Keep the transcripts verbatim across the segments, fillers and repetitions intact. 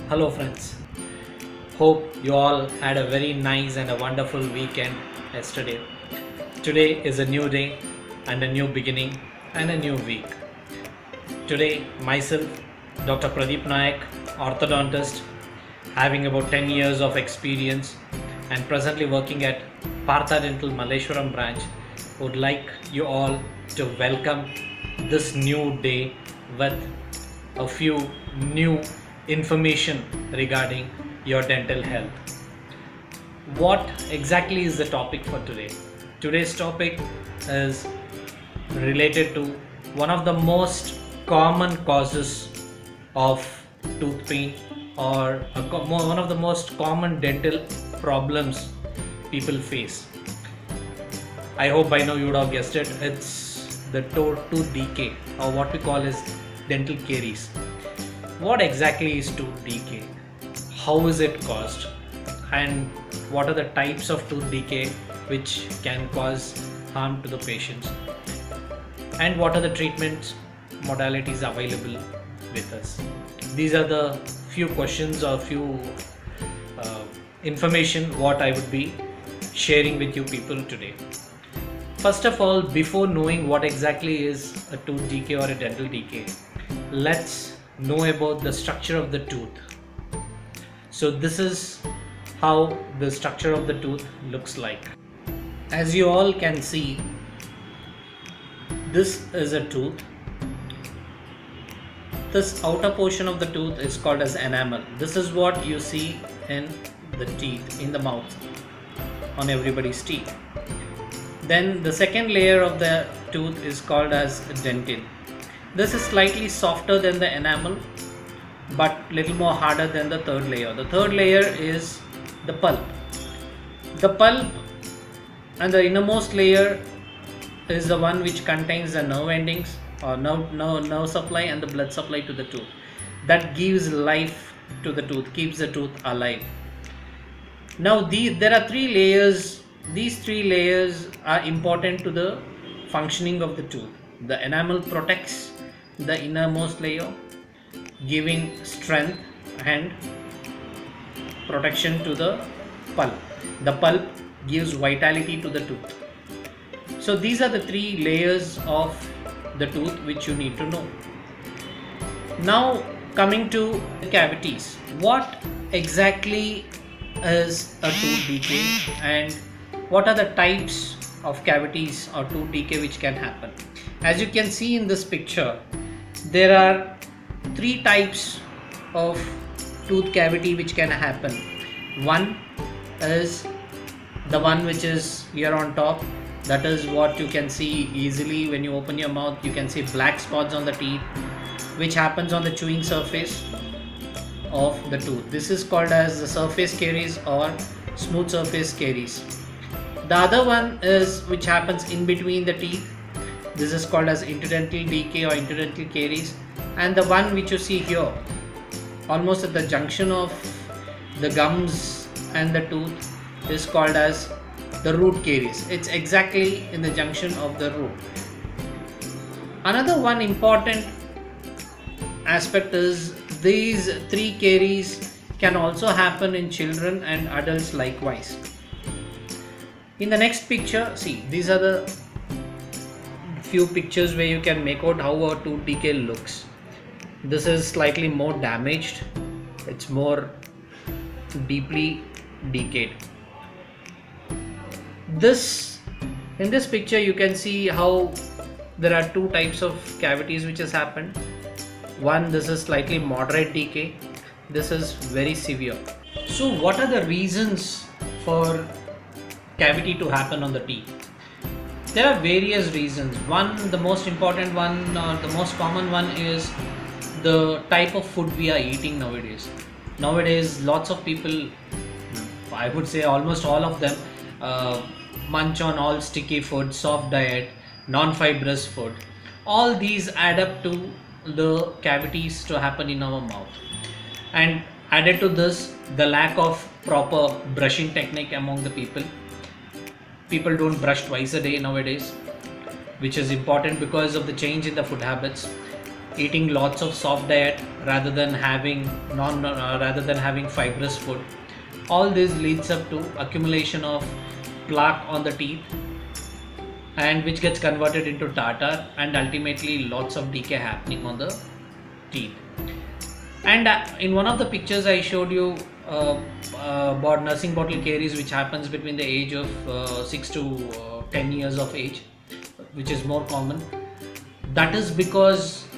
Hello friends, hope you all had a very nice and a wonderful weekend yesterday. Today is a new day and a new beginning and a new week. Today myself, Doctor Pradeep Nayak, orthodontist, having about ten years of experience and presently working at Partha Dental Malleshwaram branch, would like you all to welcome this new day with a few new information regarding your dental health. What exactly is the topic for today? Today's topic is related to one of the most common causes of tooth pain, or a, one of the most common dental problems people face. I hope by now you would have guessed it. It's the tooth decay, or what we call as dental caries. What exactly is tooth decay? How is it caused? And what are the types of tooth decay which can cause harm to the patients? And what are the treatment modalities available with us? These are the few questions or few uh, information what I would be sharing with you people today. First of all, before knowing what exactly is a tooth decay or a dental decay, let's know about the structure of the tooth. So this is how the structure of the tooth looks like. As you all can see, this is a tooth. This outer portion of the tooth is called as enamel. This is what you see in the teeth, in the mouth, on everybody's teeth. Then the second layer of the tooth is called as dentin. This is slightly softer than the enamel, but little more harder than the third layer. The third layer is the pulp. The pulp and the innermost layer is the one which contains the nerve endings, or nerve, nerve, nerve supply and the blood supply to the tooth. That gives life to the tooth, keeps the tooth alive. Now the, there are three layers. These three layers are important to the functioning of the tooth. The enamel protects the innermost layer, giving strength and protection to the pulp. The pulp gives vitality to the tooth. So these are the three layers of the tooth which you need to know. Now coming to the cavities. What exactly is a tooth decay, and what are the types of cavities or tooth decay which can happen? As you can see in this picture, there are three types of tooth cavity which can happen. One is the one which is here on top. That is what you can see easily when you open your mouth. You can see black spots on the teeth, which happens on the chewing surface of the tooth. This is called as the surface caries or smooth surface caries. The other one is which happens in between the teeth. This is called as interdental decay or interdental caries. And the one which you see here, almost at the junction of the gums and the tooth, is called as the root caries. It's exactly in the junction of the root. Another one important aspect is these three caries can also happen in children and adults likewise. In the next picture, see, these are the few pictures where you can make out how a tooth decay looks. This is slightly more damaged. It's more deeply decayed. This, in this picture you can see how there are two types of cavities which has happened. One, this is slightly moderate decay. This is very severe. So what are the reasons for cavity to happen on the teeth? There are various reasons. One, the most important one, or the most common one, is the type of food we are eating nowadays. Nowadays, lots of people, I would say almost all of them, uh, munch on all sticky food, soft diet, non-fibrous food. All these add up to the cavities to happen in our mouth. And added to this, the lack of proper brushing technique among the people. People don't brush twice a day nowadays, which is important because of the change in the food habits. eating lots of soft diet rather than having non uh, rather than having fibrous food. All this leads up to accumulation of plaque on the teeth, and which gets converted into tartar, and ultimately lots of decay happening on the teeth. And uh, in one of the pictures I showed you uh, uh, about nursing bottle caries, which happens between the age of uh, six to uh, ten years of age, which is more common. That is because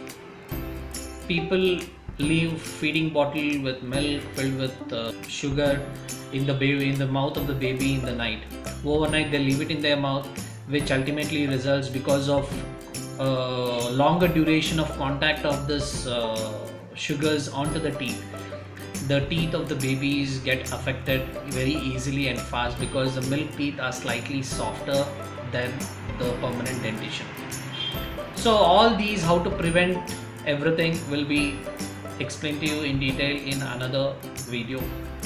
people leave feeding bottle with milk filled with uh, sugar in the baby in the mouth of the baby in the night. Overnight they leave it in their mouth, which ultimately results because of uh, longer duration of contact of this uh, sugars onto the teeth. The teeth of the babies get affected very easily and fast because the milk teeth are slightly softer than the permanent dentition. So all these, how to prevent everything, will be explained to you in detail in another video.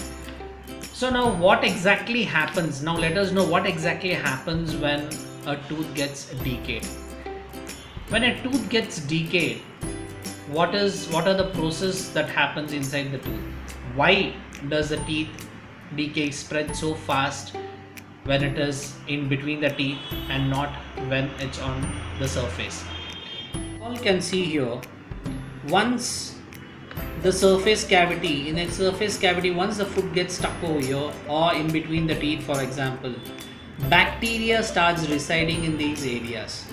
So now what exactly happens? Now let us know what exactly happens when a tooth gets decayed. When a tooth gets decayed, what is what are the process that happens inside the tooth? Why does the teeth decay spread so fast when it is in between the teeth and not when it's on the surface? All can see here, once the surface cavity, in a surface cavity, once the food gets stuck over here or in between the teeth, for example, bacteria starts residing in these areas.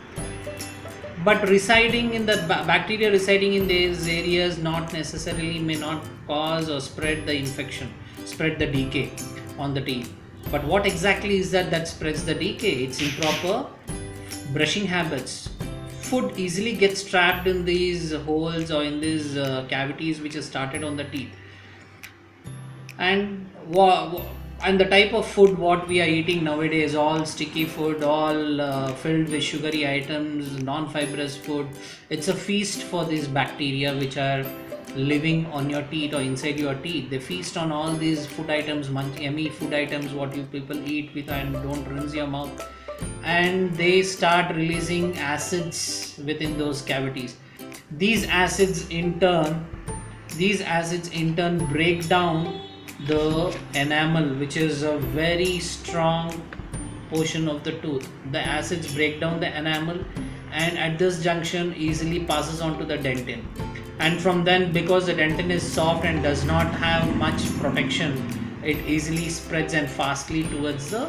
But residing in the bacteria residing in these areas not necessarily may not cause or spread the infection, spread the decay on the teeth. But what exactly is that that spreads the decay? It's improper brushing habits. Food easily gets trapped in these holes or in these uh, cavities which are started on the teeth. And and the type of food what we are eating nowadays, all sticky food, all uh, filled with sugary items, non-fibrous food, it's a feast for these bacteria which are living on your teeth or inside your teeth. They feast on all these food items, yummy food items what you people eat with and don't rinse your mouth, and they start releasing acids within those cavities. These acids in turn these acids in turn break down the enamel, which is a very strong portion of the tooth. The acids break down the enamel and at this junction easily passes on to the dentin, and from then, because the dentin is soft and does not have much protection, it easily spreads and fastly towards the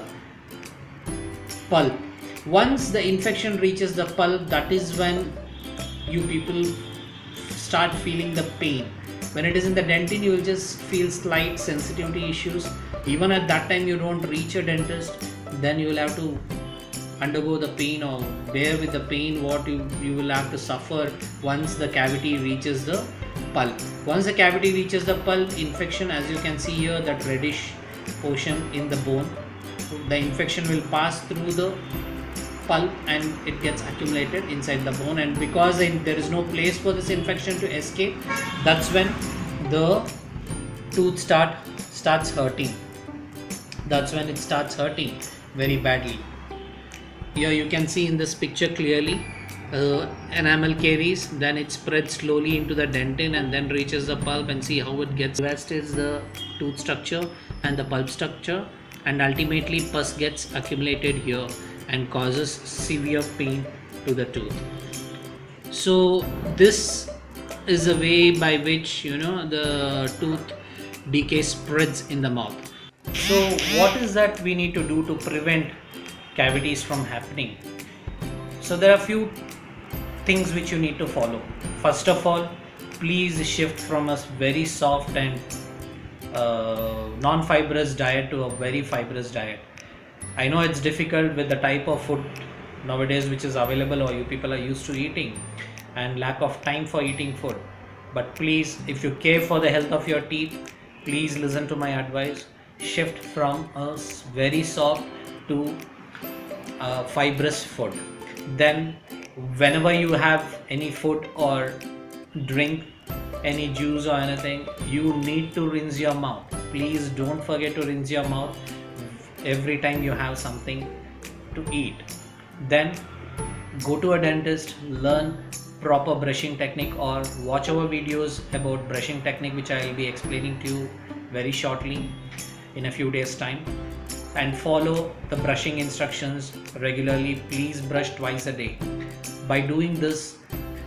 pulp. Once the infection reaches the pulp, that is when you people start feeling the pain. When it is in the dentin, you will just feel slight sensitivity issues. Even at that time you don't reach a dentist, then you will have to undergo the pain or bear with the pain what you, you will have to suffer once the cavity reaches the pulp. Once the cavity reaches the pulp, infection, as you can see here, that reddish portion in the bone, the infection will pass through the pulp and it gets accumulated inside the bone, and because there is no place for this infection to escape, that's when the tooth start starts hurting. That's when it starts hurting very badly. Here you can see in this picture clearly uh, enamel caries, then it spreads slowly into the dentin and then reaches the pulp, and see how it gets. West is the tooth structure and the pulp structure, and ultimately pus gets accumulated here and causes severe pain to the tooth. So this is a way by which, you know, the tooth decay spreads in the mouth. So what is that we need to do to prevent cavities from happening? So there are few things which you need to follow. First of all, please shift from a very soft and uh, non-fibrous diet to a very fibrous diet. I know it's difficult with the type of food nowadays which is available or you people are used to eating and lack of time for eating food, but please, if you care for the health of your teeth, please listen to my advice. Shift from a very soft to uh, fibrous food. Then whenever you have any food or drink any juice or anything, you need to rinse your mouth. Please don't forget to rinse your mouth every time you have something to eat. Then go to a dentist, learn proper brushing technique, or watch our videos about brushing technique which I will be explaining to you very shortly in a few days time, and follow the brushing instructions regularly. Please brush twice a day. By doing this,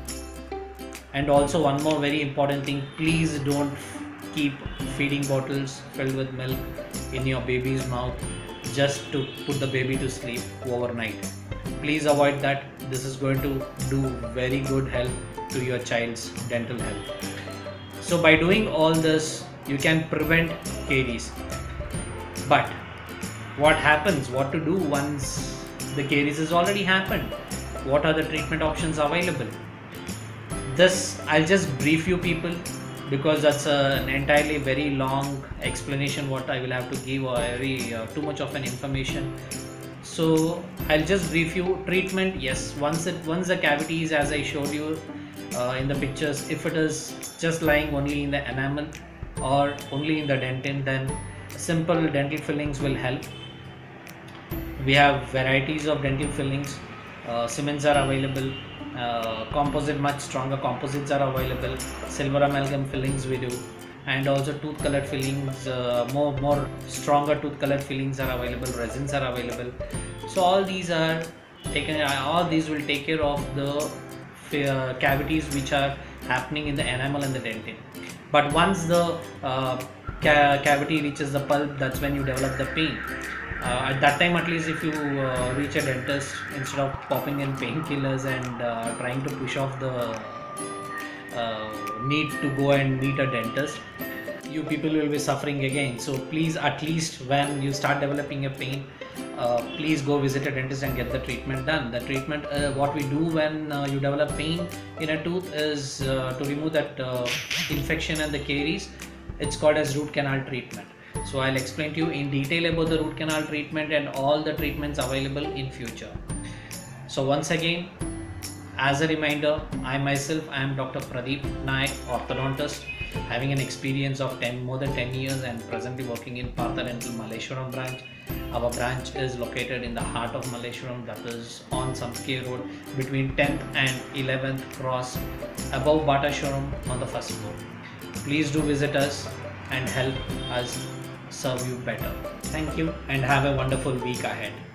and also one more very important thing, please don't keep feeding bottles filled with milk in your baby's mouth just to put the baby to sleep overnight. Please avoid that. This is going to do very good help to your child's dental health. So by doing all this, you can prevent caries. But what happens, what to do once the caries has already happened? What are the treatment options available? This I'll just brief you people, because that's a, an entirely very long explanation what I will have to give, or very uh, too much of an information. So I'll just brief you. Treatment, yes, once it once the cavity is, as I showed you uh, in the pictures, if it is just lying only in the enamel or only in the dentin, then simple dental fillings will help. We have varieties of dental fillings. Uh, cements are available. Uh, composite, much stronger composites are available. Silver amalgam fillings we do, and also tooth colored fillings. Uh, more more stronger tooth colored fillings are available. Resins are available. So all these are taken. All these will take care of the uh, cavities which are happening in the enamel and the dentin. But once the uh, ca cavity reaches the pulp, that's when you develop the pain. Uh, at that time, at least, if you uh, reach a dentist, instead of popping in painkillers and uh, trying to push off the uh, need to go and meet a dentist, you people will be suffering again. So please, at least when you start developing a pain, uh, please go visit a dentist and get the treatment done. The treatment, uh, what we do when uh, you develop pain in a tooth is uh, to remove that uh, infection and the caries. It's called as root canal treatment. So I'll explain to you in detail about the root canal treatment and all the treatments available in future. So once again, as a reminder, I myself I am Doctor Pradeep Naik, orthodontist, having an experience of ten, more than ten years, and presently working in Partha Dental Malleshwaram branch. Our branch is located in the heart of Malleshwaram, that is on Samske Road, between tenth and eleventh cross, above Bata Showroom on the first floor. Please do visit us and help us serve you better. Thank you and have a wonderful week ahead.